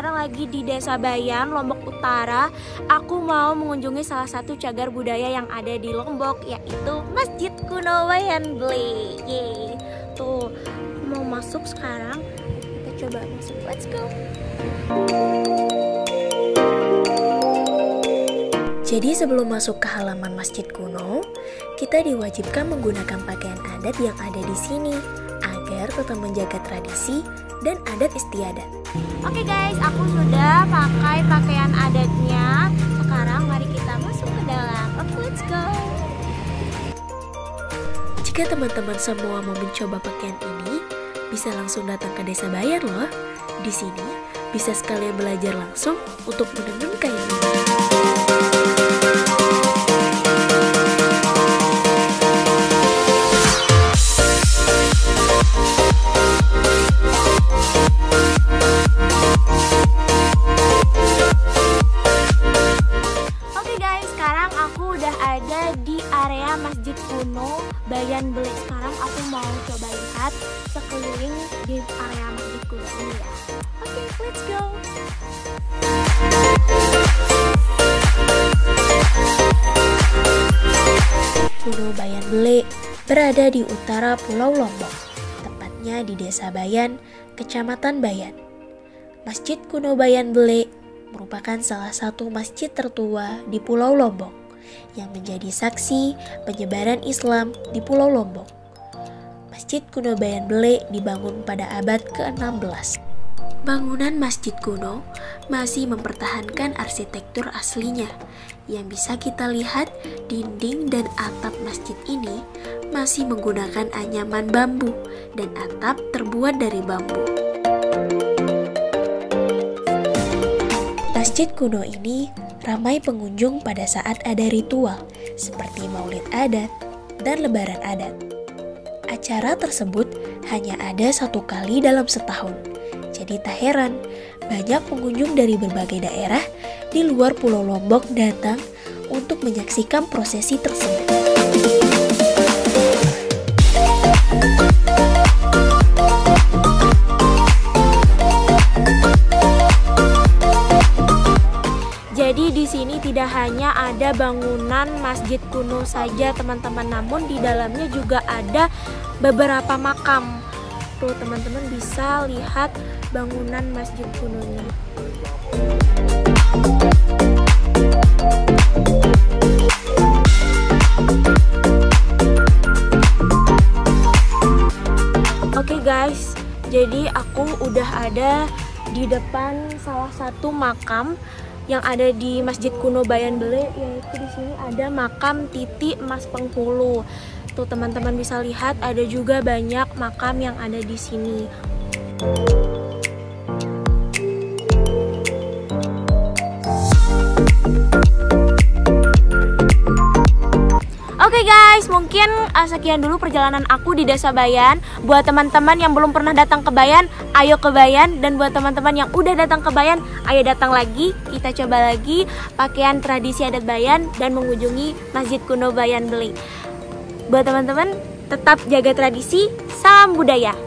sekarang lagi di Desa Bayan, Lombok Utara. Aku mau mengunjungi salah satu cagar budaya yang ada di Lombok, yaitu Masjid Kuno Bayan Bele. Yeay. Tuh, mau masuk sekarang. Kita coba masuk. Let's go. Jadi sebelum masuk ke halaman Masjid Kuno, kita diwajibkan menggunakan pakaian adat yang ada di sini agar tetap menjaga tradisi dan adat istiadat. Oke guys, aku sudah pakai pakaian adatnya. Sekarang mari kita masuk ke dalam. Oke, let's go. Jika teman-teman semua mau mencoba pakaian ini, bisa langsung datang ke Desa Bayan loh. Di sini bisa sekalian belajar langsung untuk menenun kain ini. Ada di area Masjid Kuno Bayan Bele. Sekarang aku mau coba lihat sekeliling di area Masjid Kuno ini ya. Oke, let's go. Kuno Bayan Bele berada di utara Pulau Lombok, tepatnya di Desa Bayan, Kecamatan Bayan. Masjid Kuno Bayan Bele merupakan salah satu masjid tertua di Pulau Lombok yang menjadi saksi penyebaran Islam di Pulau Lombok. Masjid Kuno Bayan Bele dibangun pada abad ke-16. Bangunan masjid kuno masih mempertahankan arsitektur aslinya. Yang bisa kita lihat, dinding dan atap masjid ini masih menggunakan anyaman bambu dan atap terbuat dari bambu. Masjid kuno ini ramai pengunjung pada saat ada ritual seperti maulid adat dan lebaran adat. Acara tersebut hanya ada satu kali dalam setahun. Jadi tak heran, banyak pengunjung dari berbagai daerah di luar Pulau Lombok datang untuk menyaksikan prosesi tersebut. Jadi di sini tidak hanya ada bangunan masjid kuno saja teman-teman, namun di dalamnya juga ada beberapa makam. Tuh teman-teman bisa lihat bangunan masjid kunonya. Oke guys, jadi aku udah ada di depan salah satu makam yang ada di Masjid Kuno Bayan Bele, yaitu di sini ada makam Titi Mas Penghulu. Tuh teman-teman bisa lihat ada juga banyak makam yang ada di sini. Oke guys, mungkin sekian dulu perjalanan aku di Desa Bayan. Buat teman-teman yang belum pernah datang ke Bayan, ayo ke Bayan. Dan buat teman-teman yang udah datang ke Bayan, ayo datang lagi. Kita coba lagi pakaian tradisi adat Bayan dan mengunjungi Masjid Kuno Bayan Bele. Buat teman-teman, tetap jaga tradisi, salam budaya.